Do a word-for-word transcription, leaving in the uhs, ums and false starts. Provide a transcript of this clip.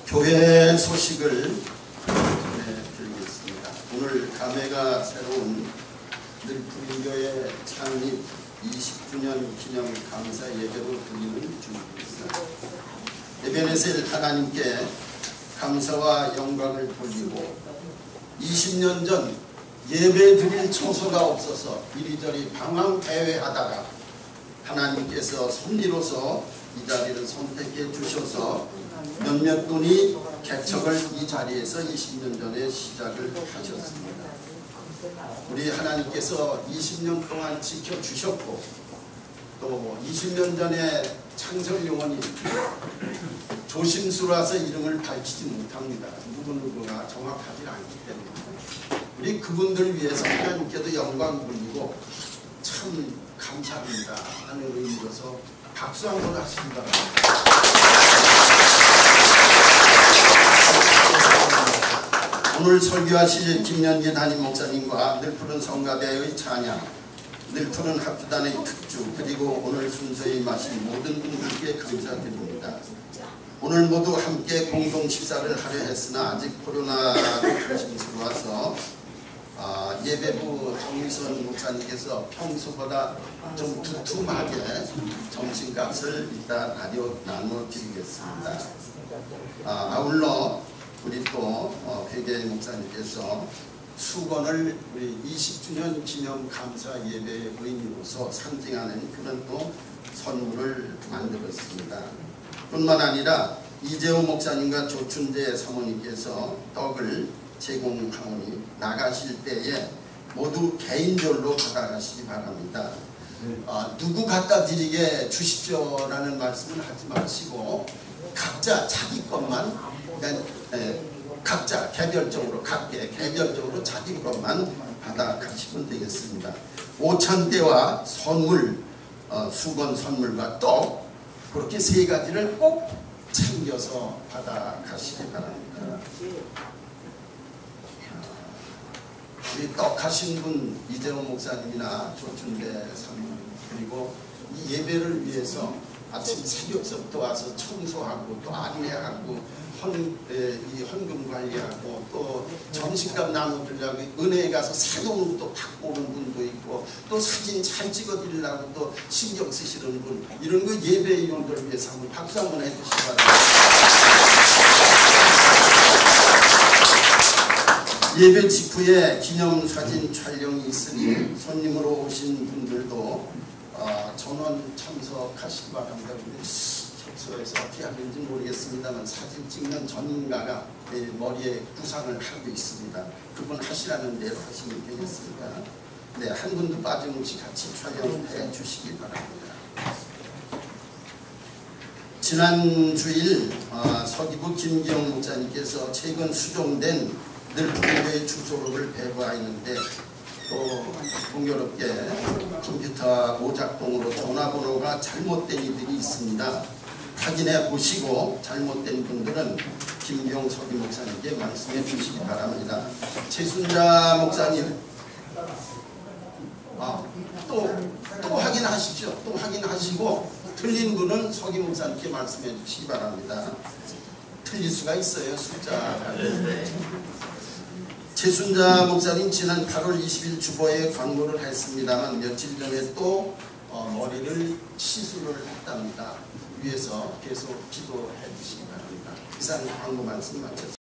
교회 소식을 전해드리겠습니다. 오늘 감회가 새로운 늘푸른교회 창립 이십 주년 기념 감사 예배로 드리는 중입니다. 에베네셀 하나님께 감사와 영광을 돌리고 이십 년 전 예배 드릴 처소가 없어서 이리저리 방황대회하다가 하나님께서 섭리로서 이 자리를 선택해 주셔서 몇몇 분이 개척을 이 자리에서 이십 년 전에 시작을 하셨습니다. 우리 하나님께서 이십 년 동안 지켜주셨고 또 이십 년 전에 창설요원이 조심스러워서 이름을 밝히지 못합니다. 누구누구가 정확하지 않기 때문에 우리 그분들 위해서 하나님께도 영광 돌리고 참 감사합니다 하는 의미로서 박수 한번 하시기 바랍니다. 오늘 설교하실 김연기 담임 목사님과 늘푸른 성가대의 찬양, 늘푸른 합주단의 특주, 그리고 오늘 순서에 임하신 모든 분들께 감사드립니다. 오늘 모두 함께 공동 식사를 하려 했으나 아직 코로나로 조심스러워서 아, 예배부 정미선 목사님께서 평소보다 좀 두툼하게 점심값을 이따 나눠, 나눠드리겠습니다. 아, 아울러 우리 또 어, 회계 목사님께서 수건을 우리 이십 주년 기념 감사 예배의 의미로서 상징하는 그런 또 선물을 만들었습니다. 뿐만 아니라 이재호 목사님과 조춘재 사모님께서 떡을 제공하오니 나가실 때에 모두 개인별로 받아가시기 바랍니다. 어, 누구 갖다 드리게 주십시오라는 말씀을 하지 마시고 각자 자기 것만 그러니까, 에, 각자 개별적으로 각계 개별적으로 자기 것만 받아가시면 되겠습니다. 오천 대와 선물, 어, 수건 선물과 떡 그렇게 세 가지를 꼭 챙겨서 받아가시기 바랍니다. 우리 떡 하신 분 이재호 목사님이나 조춘대 사모님 그리고 이 예배를 위해서 아침 새벽서부터 와서 청소하고 또 안내하고 헌, 에, 이 헌금 관리하고 또 점심값 나눠주려고 은혜에 가서 사용을 또 받고 오는 분도 있고 또 사진 잘 찍어드리려고 또 신경 쓰시는 분 이런 거 예배위원들을 위해서 한번 박수 한번 해주시기 바랍니다. 예배 직후에 기념사진 촬영이 있으니 손님으로 오신 분들도 어, 전원 참석하시기 바랍니다. 숙소에서 어떻게 하는지 모르겠습니다만 사진 찍는 전문가가 머리에 구상을 하고 있습니다. 그분 하시라는 대로 하시면 되겠습니다. 네, 한 분도 빠짐없이 같이 촬영해 주시기 바랍니다. 지난 주일 어, 서기부 김기영 목사님께서 최근 수정된 늘푸른교회 주소록을 배부하였는데 또 공교롭게 컴퓨터 오작동으로 전화번호가 잘못된 이들이 있습니다. 확인해 보시고 잘못된 분들은 김경 서기 목사님께 말씀해 주시기 바랍니다. 최순자 목사님 아, 또, 또 확인하십시오. 또 확인하시고 틀린 분은 서기 목사님께 말씀해 주시기 바랍니다. 틀릴 수가 있어요. 숫자가. 최순자 목사님 지난 팔월 이십일 주보에 광고를 했습니다만 며칠 전에 또 어, 머리를 시술을 했답니다. 위해서 계속 기도해 주시기 바랍니다. 이상 광고 말씀 마쳤습니다.